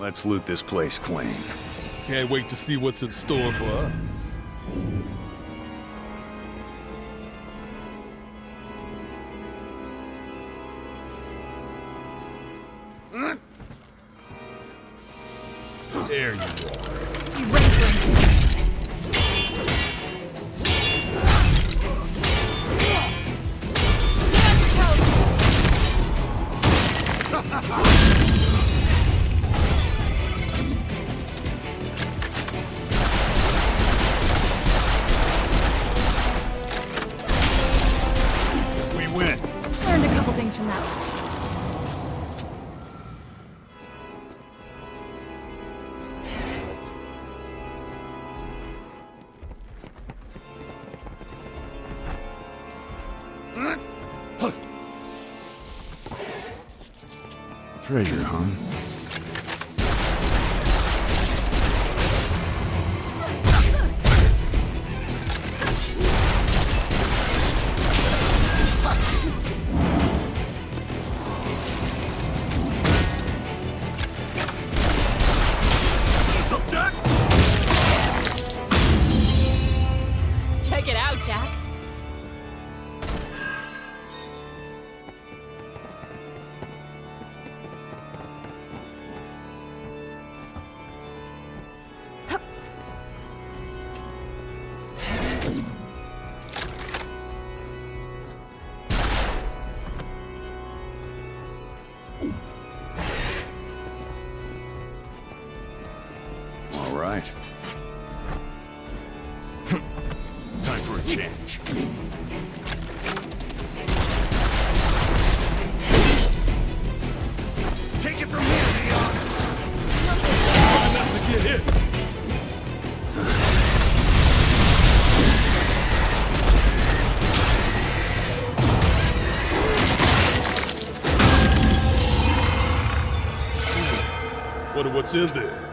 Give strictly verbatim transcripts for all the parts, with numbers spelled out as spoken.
Let's loot this place clean. Can't wait to see what's in store for us. There you are. You ready for it? We win. Learned a couple things from that one. Treasure, huh? Check it out, Jack. All right. Time for a change. Take it from here, Leon. Try not to get hit. Wonder what's in there.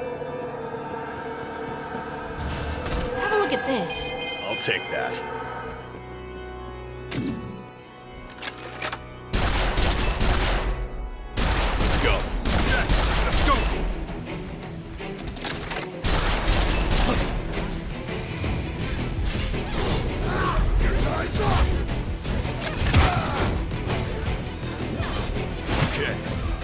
Have a look at this. I'll take that. Let's go. Yeah, let's go. Your time's up. Okay.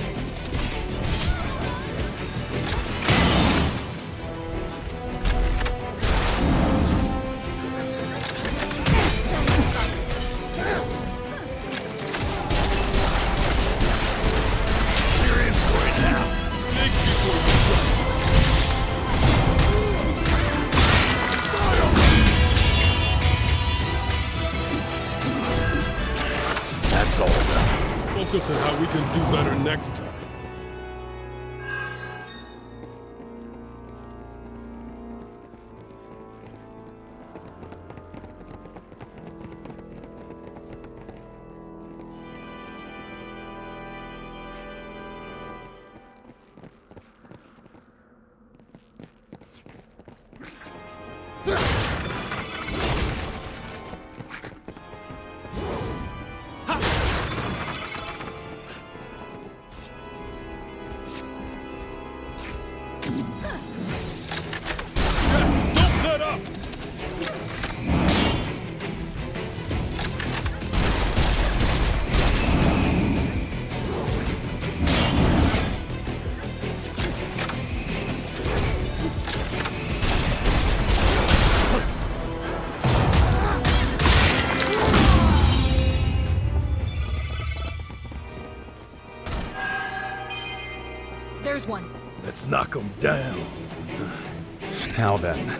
You're in for it now. Think before you strike. That's all done. Focus on how we can do better next time. Don't let up! There's one. Let's knock him down. Now then.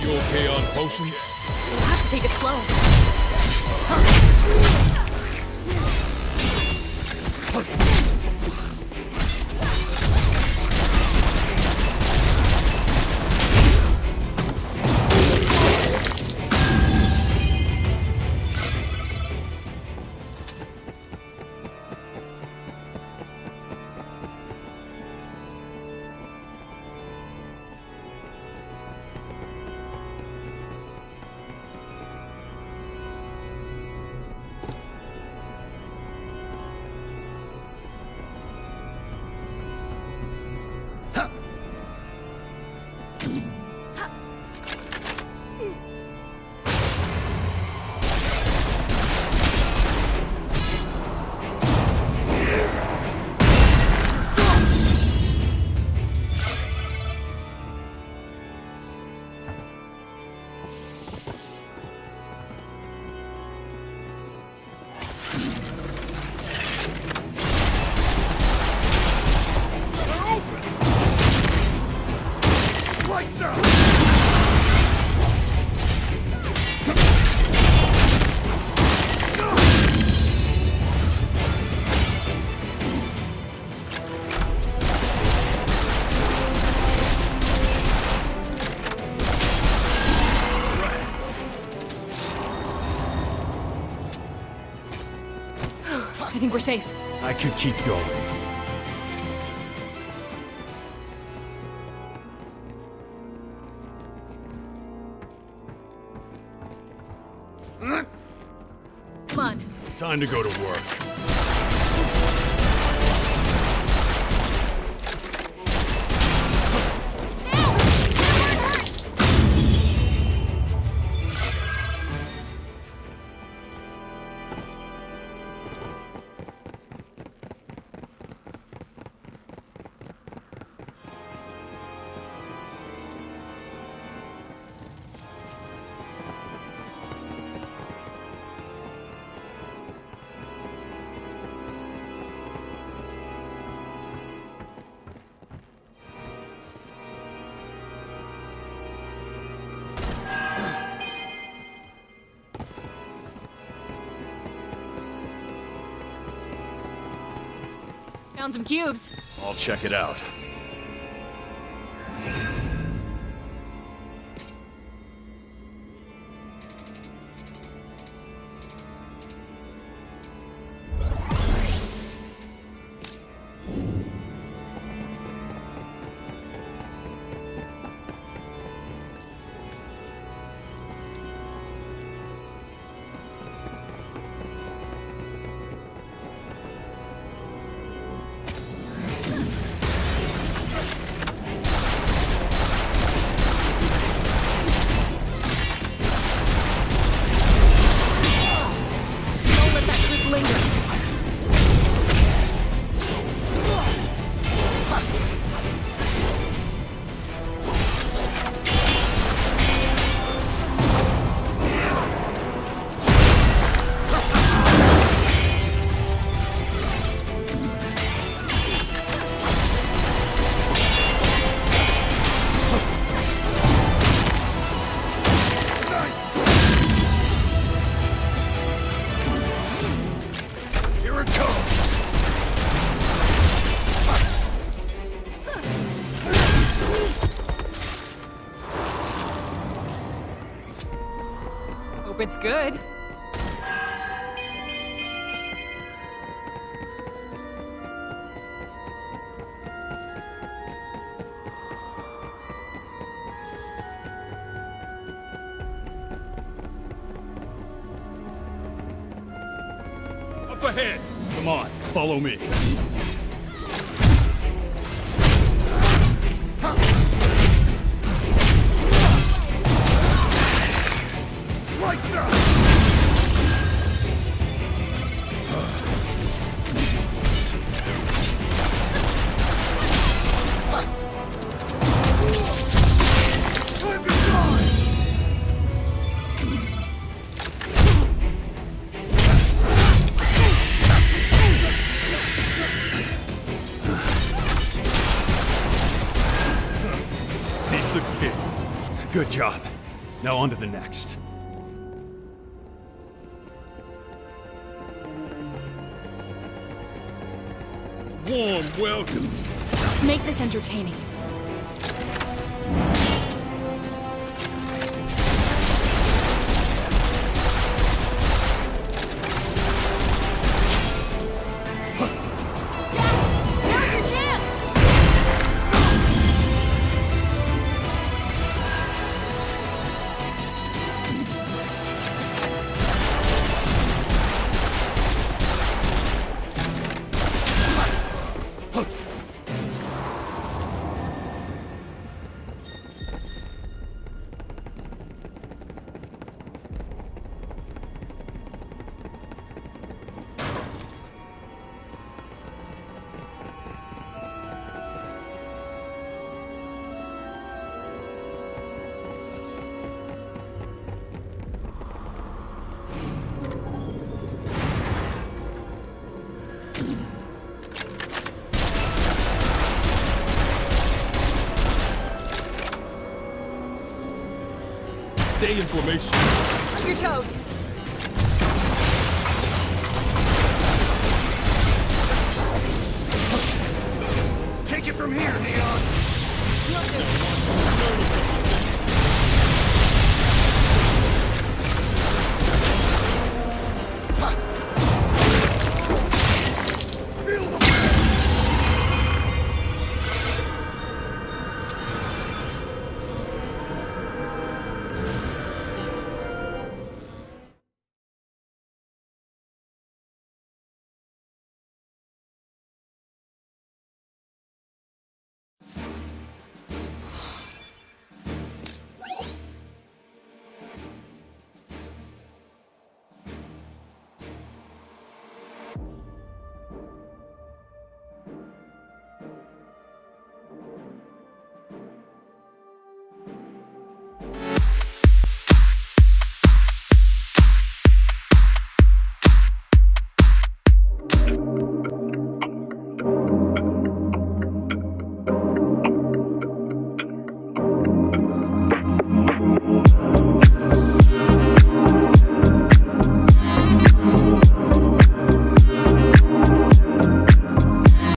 You okay on potions? We'll have to take it slow. Lights out! I think we're safe. I could keep going. Come on. Time to go to work. Found some cubes. I'll check it out. Hope it's good. Up ahead! Come on, follow me. Lights out! Time to die! Piece of cake. Good job. Now on to the next. Warm welcome. Let's make this entertaining. Now's your chance! Stay in formation. On your toes! Take it from here, Neon!